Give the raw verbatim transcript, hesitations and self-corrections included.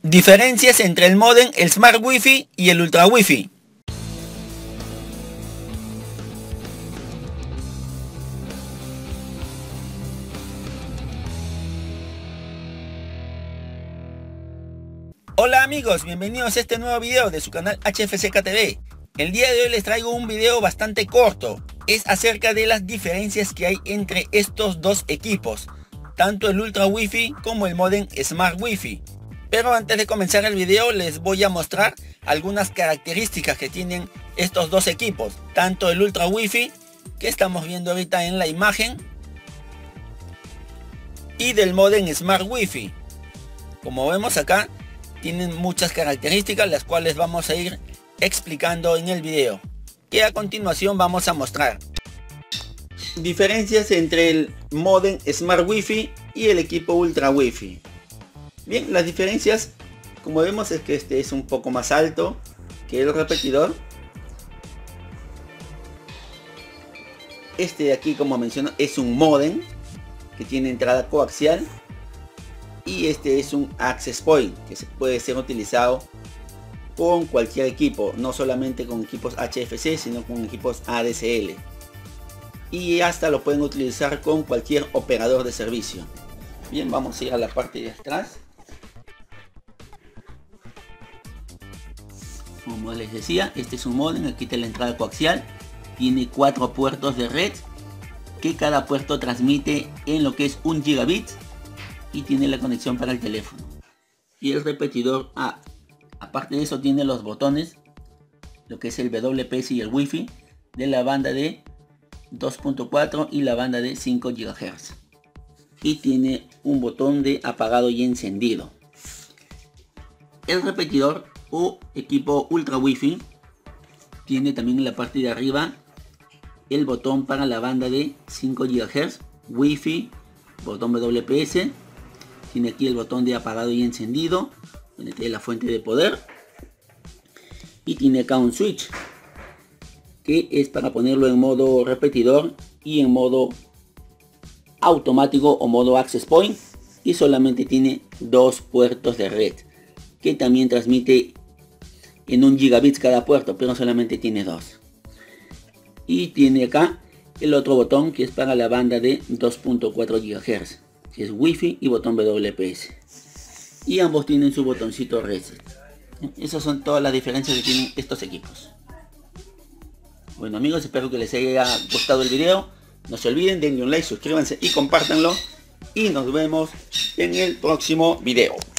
Diferencias entre el módem, el Smart Wi-Fi y el Ultra Wi-Fi. Hola amigos, bienvenidos a este nuevo video de su canal H F C K T V. El día de hoy les traigo un video bastante corto. Es acerca de las diferencias que hay entre estos dos equipos, tanto el Ultra Wi-Fi como el módem Smart Wi-Fi. Pero antes de comenzar el video les voy a mostrar algunas características que tienen estos dos equipos, tanto el Ultra Wi-Fi que estamos viendo ahorita en la imagen y del módem Smart Wi-Fi. Como vemos acá, tienen muchas características las cuales vamos a ir explicando en el video, que a continuación vamos a mostrar. Diferencias entre el módem Smart Wi-Fi y el equipo Ultra Wi-Fi. Bien, las diferencias, como vemos, es que este es un poco más alto que el repetidor. Este de aquí, como menciono, es un módem que tiene entrada coaxial. Y este es un access point que se puede ser utilizado con cualquier equipo, no solamente con equipos H F C, sino con equipos A D S L. Y hasta lo pueden utilizar con cualquier operador de servicio. Bien, vamos a ir a la parte de atrás. Como les decía, este es un módem, aquí está la entrada coaxial. Tiene cuatro puertos de red, que cada puerto transmite en lo que es un gigabit. Y tiene la conexión para el teléfono. Y el repetidor A. Aparte de eso tiene los botones, lo que es el W P S y el Wi-Fi, de la banda de dos punto cuatro y la banda de cinco gigahertz. Y tiene un botón de apagado y encendido. El repetidor o equipo Ultra Wi-Fi tiene también en la parte de arriba el botón para la banda de cinco gigahertz, Wi-Fi, botón W P S. Tiene aquí el botón de apagado y encendido, donde tiene la fuente de poder. Y tiene acá un switch, que es para ponerlo en modo repetidor y en modo automático o modo access point. Y solamente tiene dos puertos de red, que también transmite en un gigabit cada puerto, pero solamente tiene dos. Y tiene acá el otro botón que es para la banda de dos punto cuatro gigahertz. Que es Wi-Fi y botón W P S. Y ambos tienen su botoncito reset. Esas son todas las diferencias que tienen estos equipos. Bueno amigos, espero que les haya gustado el video. No se olviden, denle un like, suscríbanse y compártanlo. Y nos vemos en el próximo video.